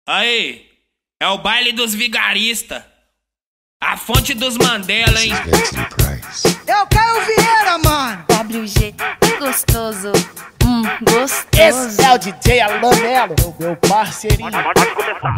Aí, é o baile dos vigaristas. A fonte dos Mandela, hein? Eu Caio Vieira, mano. WG, gostoso. Gostoso. Esse é o DJ Alan Melo, meu parceirinho. Pode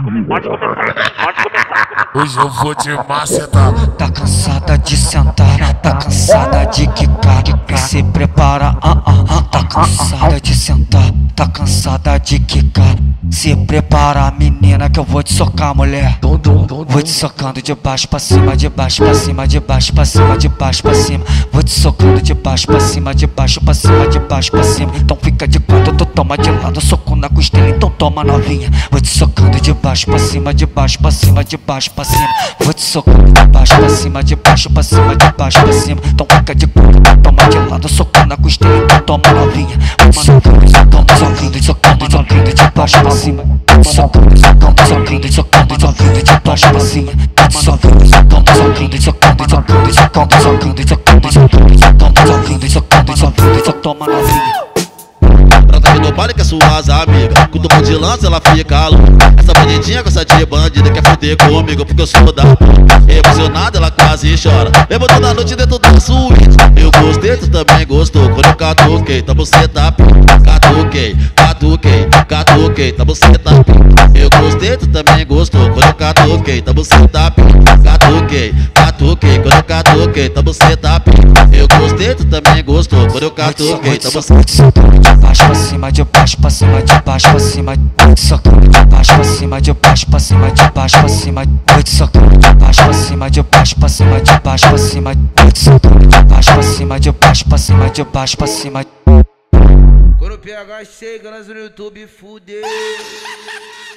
começar. Hoje eu vou te macetar. Tá cansada de sentar, tá cansada de quicar, que se prepara, tá cansada de sentar, tá cansada de quicar. Se prepara, menina, que eu vou te socar, mulher. Vou te socando de baixo pra cima, de baixo pra cima, de baixo pra cima, de baixo pra cima. Vou te socando de baixo pra cima, de baixo pra cima, de baixo pra cima. Então fica de quatro, tu toma de lado, soco na costela, então toma novinha. Vou te socando de baixo pra cima, de baixo pra cima, de baixo pra cima. Vou te socando de baixo pra cima, de baixo pra cima, de baixo pra cima. Então fica de quatro, tu toma de lado, soco na costela, então toma novinha. Vou te socando, socando, socando, socando, socando de baixo pra cima. Socando, socando, socando, socando, socando de baixo pra cima. Socando, socando, socando, socando, socando, socando, socando, socando, socando, socando, socando, só toma novinha. Trata que no baile que é suas amigas, com tubo de lança ela fica louca. Essa bonitinha com essa de bandida quer fuder comigo porque eu sou da emocionada, ela quase chora. Lembro toda noite dentro da suíte. Eu gostei, tu também gostou. Quando eu catuquei, tá você tá catuquei, catuquei, catuquei, tá você tá eu gostei, tu também gostou. Quando eu catuquei, tá você tá catuquei, catuquei, quando eu catuquei, tá você tá eu gostei, tu também gostou. Quando eu catuquei, tá você de baixo pra cima, de baixo pra cima, de baixo pra cima. Vou te socando de baixo pra cima, de baixo pra cima, de baixo pra cima. Vou te socando de baixo pra cima, de baixo pra cima, de baixo pra cima. Vou te socando de baixo pra cima, de baixo pra cima, de baixo pra cima. Quando o PH chega no YouTube, fudeu.